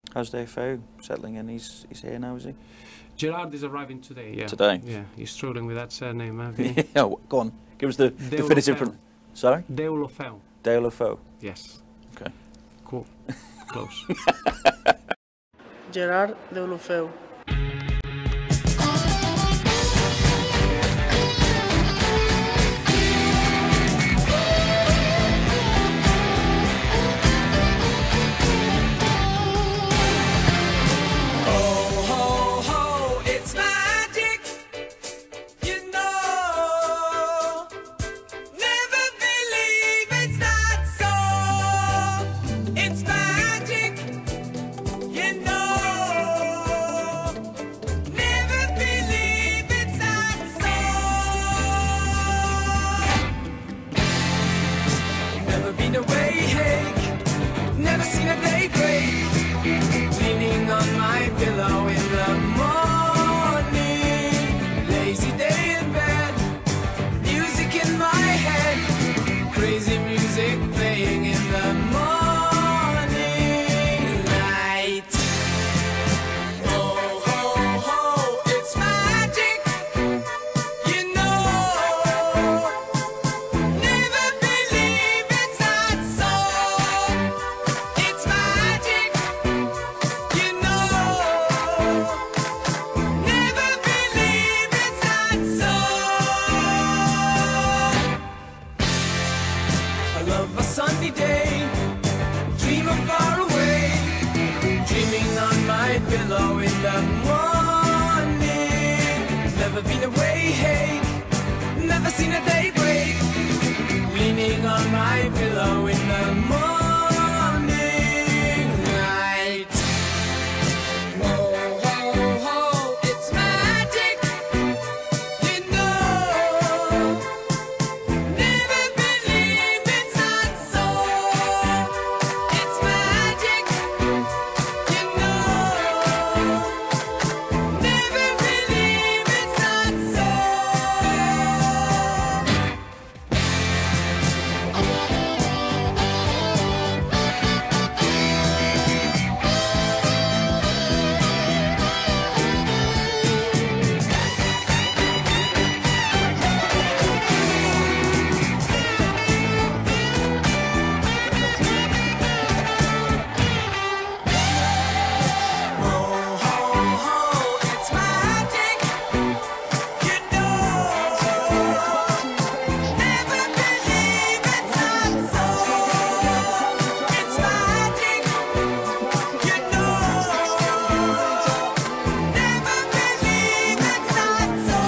How's Defoe settling in? He's here now, is he? Gerard is arriving today, yeah. Today? Yeah, he's struggling with that surname, haven't he? Yeah, go on. Give us the definitive... Sorry? Deulofeu. Deulofeu. Yes. Okay. Cool. Close. Gerard Deulofeu. Never seen a day break, leaning on my pillow in the morning. Lazy day in bed, music in my head, crazy music playing in the morning light. Oh, ho, ho, it's magic, you know. Never believe it's not so. It's magic, you know. Never believe it's not so. I love a sunny day, dream of far away, dreaming on my pillow in the morning. Never been away, hey, never seen a day break, leaning on my pillow in the morning light. Whoa, ho, ho, it's magic, you know. Never believe it's not so. It's magic, you know. Never believe it's not so. It's magic, you know. Never believe it's not so. It's magic, you know. Never believe it's not so.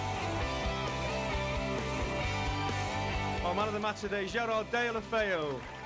Our man of the match today, Gerard Deulofeu.